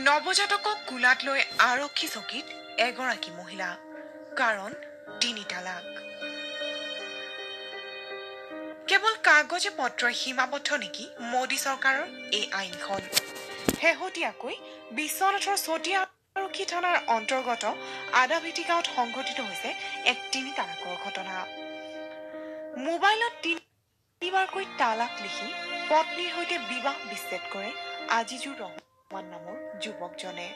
নৱজাতকক কোলাত লৈ আৰক্ষী চকীত এগৰাকী মহিলা কাৰণ ৩ তালাক কেৱল কাগজে পত্ৰই সীমাবদ্ধ নেকি মোদী চৰকাৰৰ এই আইনখন শেহতীয়াকৈ বিশ্বনাথৰ চতিয়া আৰক্ষী থানাৰ অন্তৰ্গত আদাভিটি গাঁৱত সংঘটিত হৈছে এক ৩ তালাকৰ ঘটনা মোবাইলত ৩বাৰকৈ তালাক লিখি পত্নীৰ সৈতে বিবাহ বিচ্ছেদ কৰে আজিজুৰ ৰহমান নামৰ যুৱকজনে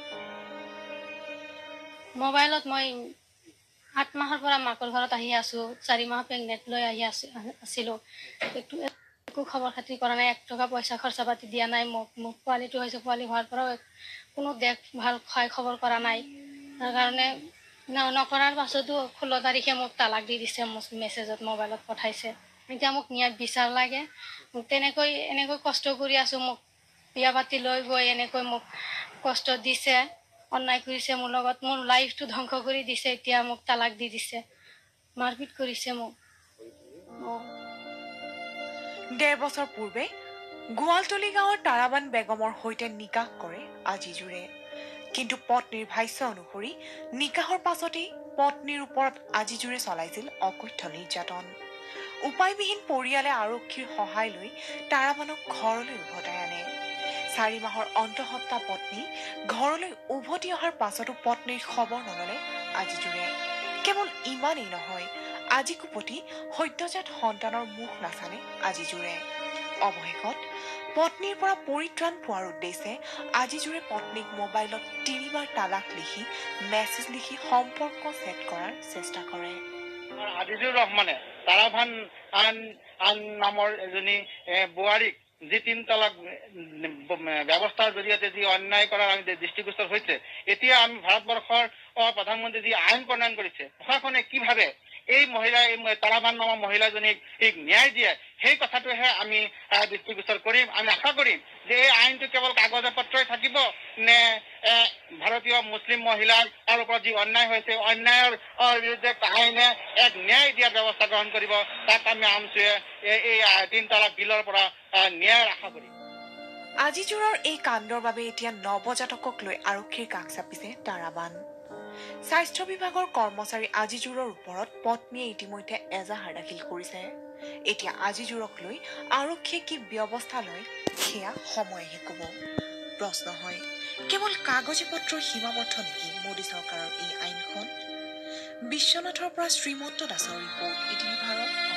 মোবাইলত মই ৮ মাহৰ পৰা মাকৰ ঘৰত আহি আছো 4 মাহ প্ৰেগনেন্ট লৈ আহি আছিলো একো খবৰ খাতি কৰা নাই 1 টকা পইচা খৰচা পাতি দিয়া নাই মোক পোৱালিটো হৈছে পোৱালি হোৱাৰ পৰাও কোনো দেখ ভাল খবৰ কৰা নাই তাৰ কাৰণে নকৰাৰ পাছতো 16 তাৰিখে মোক তালাক দি দিছে মেছেজত মোবাইলত পঠাইছে এতিয়া মোক ন্যায় বিচাৰ লাগে এনেকৈ কষ্ট কৰি আছো মোক বিয়া পাতি লৈ গৈ এনেকৈ মোক কষ্ট দিছে অন্যায় কৰিছে মোৰ লগত মোৰ লাইফটো ধ্বংস কৰি দিছে এতিয়া মোক তালাক দি দিছে মাৰপিট কৰিছে মোক ১.৫ বছৰ পূৰ্বে গোৱালতলী গাঁৱৰ তাৰাবান বেগমৰ সৈতে নিকাহ কৰে আজিজুৰে কিন্তু পত্নীৰ ভাষ্য অনুসৰি নিকাহৰ পাছতেই পত্নীৰ ওপৰত আজিজুৰে চলাইছিল অকথ্য নিৰ্যাতন উপায়বিহীন পৰিয়ালে আৰক্ষীৰ সহায় লৈ তাৰাবানক ঘৰলৈ উভতাই আনে 4 মাহৰ অন্তঃসত্ত্বা পত্নী ঘৰলৈ উভতি অহাৰ পাছতো পত্নীৰ খবৰ নললে আজিজুৰে কেৱল ইমানেই নহয় আজিকোপতি সদ্যজাত সন্তানৰ মুখ নাচালে আজিজুৰে অৱশেষত পত্নীৰ পৰা পৰিত্ৰাণ পোৱাৰ উদ্দেশ্যে আজিজুৰে পত্নীক মোবাইলত 3বাৰ তালাক লিখি মেছেজ লিখি সম্পৰ্ক ছেট কৰাৰ চেষ্টা কৰে আজিজুৰ ৰহমানে তাৰাভান আন নামৰ এজনী বোৱাৰীক যি 3 তালাক ব্যৱস্থাৰ জৰিয়তে যি অন্যায় কৰাৰ আমি দৃষ্টিগোচৰ হৈছে এতিয়া আমি ভাৰতবৰ্ষৰ প্ৰধানমন্ত্ৰী যি আইন প্ৰণয়ন কৰিছে প্ৰশাসনে কিভাৱে এই তাৰাভান নামৰ মহিলাজনীক ন্যায় দিয়ে সেই কথাটোহে আমি দৃষ্টিগোচৰ কৰিম আমি আশা কৰিম যে এই আইনটো কেৱল কাগজে পত্ৰই থাকিব নে ভাৰতীয় মুছলিম মহিলাৰ ওপৰত যি অন্যায় হৈছে অন্যায়ৰ বিৰুদ্ধে আইনে এক ন্যায় দিয়াৰ ব্যৱস্থা গ্ৰহণ কৰিব তাক আমি আমচুৱে এই 3 তালাক বিলৰ পৰা ন্যায়ৰ আশা কৰিম আজিজুৰৰ এই কাণ্ডৰ বাবে এতিয়া নৱজাতকক লৈ আৰক্ষীৰ কাষ চাপিছে তাৰাবান স্বাস্থ্য বিভাগৰ কৰ্মচাৰী আজিজুৰৰ ওপৰত পত্নীয়ে ইতিমধ্যে এজাহাৰ দাখিল কৰিছে এতিয়া আজিজুৰক লৈ আৰক্ষীয়ে কি ব্যৱস্থা লয় সেয়া সময়েহে ক'ব প্ৰশ্ন হয় কেৱল কাগজে পত্ৰৰ সীমাবদ্ধ নেকি মোদী চৰকাৰৰ এই আইনখন বিশ্বনাথৰ পৰা শ্ৰীমন্ত দাসৰ ৰিপৰ্ট ইটিভি ভাৰত